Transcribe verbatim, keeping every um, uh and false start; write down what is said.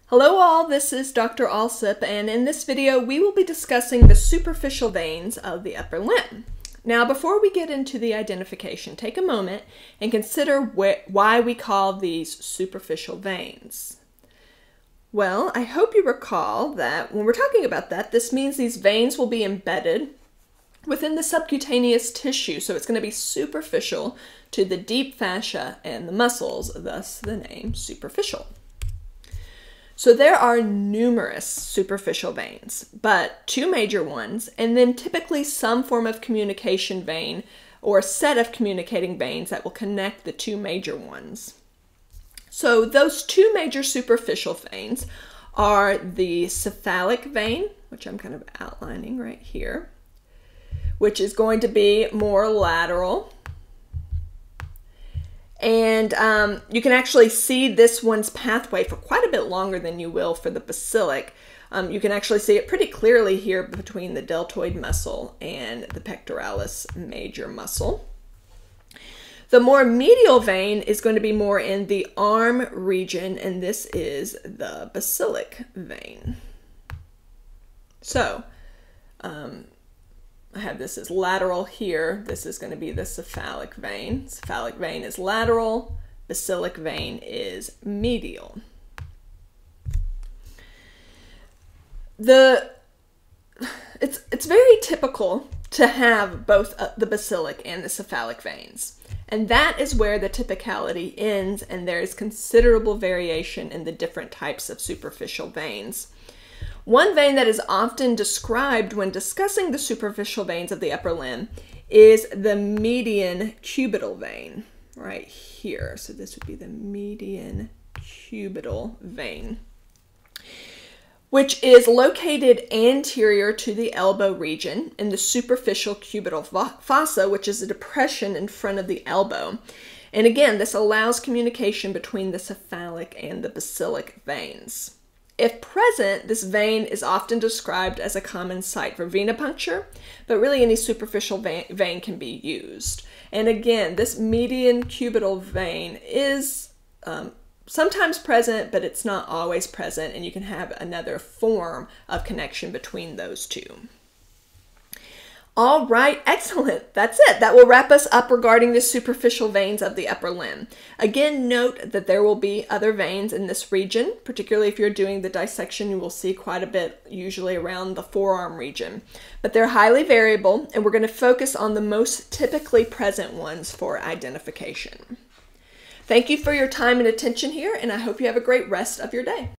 Hello all, this is Doctor Alsup, and in this video we will be discussing the superficial veins of the upper limb. Now before we get into the identification, take a moment and consider wh why we call these superficial veins. Well, I hope you recall that when we're talking about that, this means these veins will be embedded within the subcutaneous tissue, so it's going to be superficial to the deep fascia and the muscles, thus the name superficial. So there are numerous superficial veins, but two major ones, and then typically some form of communication vein or a set of communicating veins that will connect the two major ones. So those two major superficial veins are the cephalic vein, which I'm kind of outlining right here, which is going to be more lateral. And um, you can actually see this one's pathway for quite a bit longer than you will for the basilic. Um, you can actually see it pretty clearly here between the deltoid muscle and the pectoralis major muscle. The more medial vein is going to be more in the arm region, and this is the basilic vein. So, um, I have this as lateral here. This is going to be the cephalic vein. Cephalic vein is lateral. Basilic vein is medial. The it's it's very typical to have both uh, the basilic and the cephalic veins, and that is where the typicality ends, and there is considerable variation in the different types of superficial veins. One vein that is often described when discussing the superficial veins of the upper limb is the median cubital vein, right here. So this would be the median cubital vein, which is located anterior to the elbow region in the superficial cubital fossa, which is a depression in front of the elbow. And again, this allows communication between the cephalic and the basilic veins. If present, this vein is often described as a common site for venipuncture, but really any superficial vein, vein can be used. And again, this median cubital vein is um, sometimes present, but it's not always present, and you can have another form of connection between those two. All right, excellent. That's it. That will wrap us up regarding the superficial veins of the upper limb. Again, note that there will be other veins in this region, particularly if you're doing the dissection, you will see quite a bit, usually around the forearm region. But they're highly variable, and we're going to focus on the most typically present ones for identification. Thank you for your time and attention here, and I hope you have a great rest of your day.